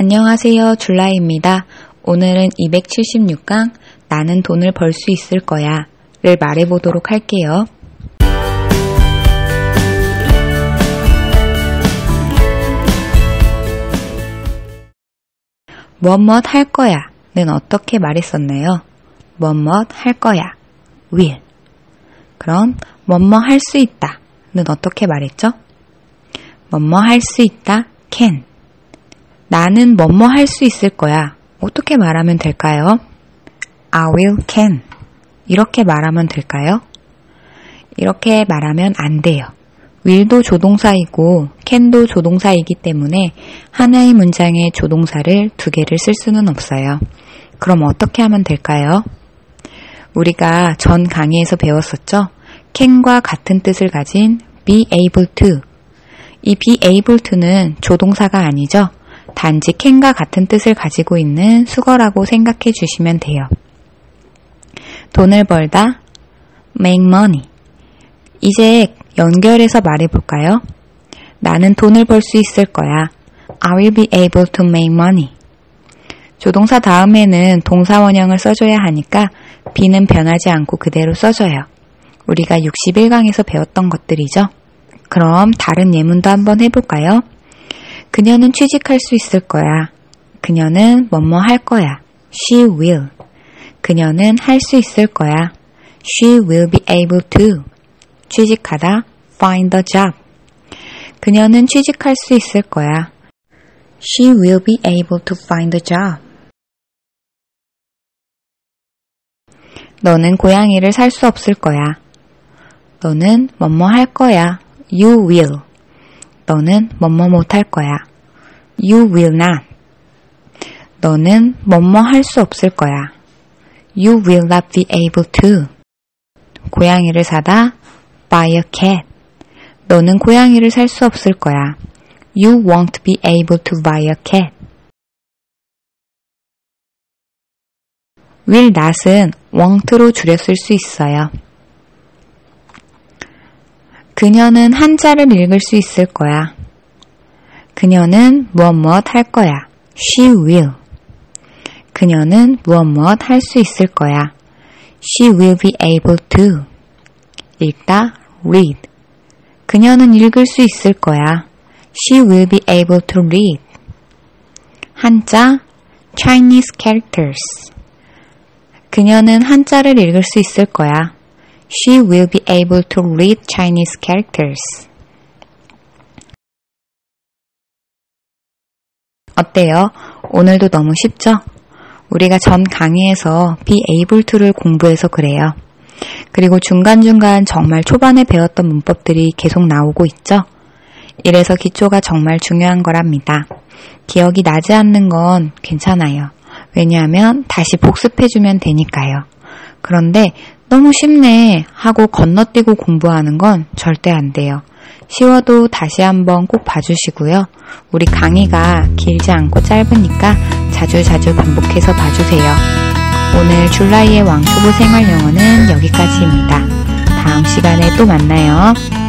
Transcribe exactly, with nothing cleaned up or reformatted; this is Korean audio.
안녕하세요, 줄라입니다. 오늘은 이백칠십육 강 나는 돈을 벌 수 있을 거야 를 말해보도록 할게요. 뭐뭇 할 거야 는 어떻게 말했었나요? 뭐뭇 할 거야 will. 그럼 뭐뭐 할 수 있다 는 어떻게 말했죠? 뭐뭐 할 수 있다 can. 나는 뭐뭐 할 수 있을 거야. 어떻게 말하면 될까요? I will can. 이렇게 말하면 될까요? 이렇게 말하면 안 돼요. will도 조동사이고 can도 조동사이기 때문에 하나의 문장에 조동사를 두 개를 쓸 수는 없어요. 그럼 어떻게 하면 될까요? 우리가 전 강의에서 배웠었죠? can과 같은 뜻을 가진 be able to. 이 be able to는 조동사가 아니죠? 단지 can과 같은 뜻을 가지고 있는 수거라고 생각해 주시면 돼요. 돈을 벌다, make money. 이제 연결해서 말해볼까요? 나는 돈을 벌 수 있을 거야. I will be able to make money. 조동사 다음에는 동사 원형을 써줘야 하니까 be는 변하지 않고 그대로 써줘요. 우리가 육십일 강에서 배웠던 것들이죠. 그럼 다른 예문도 한번 해볼까요? 그녀는 취직할 수 있을 거야. 그녀는 뭐뭐 할 거야. She will. 그녀는 할 수 있을 거야. She will be able to. 취직하다. Find a job. 그녀는 취직할 수 있을 거야. She will be able to find a job. 너는 고양이를 살 수 없을 거야. 너는 뭐뭐 할 거야. You will. 너는 뭐뭐 못할 거야. You will not. 너는 뭐뭐 할 수 없을 거야. You will not be able to. 고양이를 사다. Buy a cat. 너는 고양이를 살 수 없을 거야. You won't be able to buy a cat. will not은 won't로 줄였을 수 있어요. 그녀는 한자를 읽을 수 있을 거야. 그녀는 무엇 무엇 할 거야. She will. 그녀는 무엇 무엇 할 수 있을 거야. She will be able to. 읽다, read. 그녀는 읽을 수 있을 거야. She will be able to read. 한자, Chinese characters. 그녀는 한자를 읽을 수 있을 거야. She will be able to read Chinese characters. 어때요? 오늘도 너무 쉽죠? 우리가 전 강의에서 be able to를 공부해서 그래요. 그리고 중간중간 정말 초반에 배웠던 문법들이 계속 나오고 있죠? 이래서 기초가 정말 중요한 거랍니다. 기억이 나지 않는 건 괜찮아요. 왜냐하면 다시 복습해주면 되니까요. 그런데 너무 쉽네 하고 건너뛰고 공부하는 건 절대 안 돼요. 쉬워도 다시 한번 꼭 봐주시고요. 우리 강의가 길지 않고 짧으니까 자주자주 반복해서 봐주세요. 오늘 줄라이의 왕초보 생활영어는 여기까지입니다. 다음 시간에 또 만나요.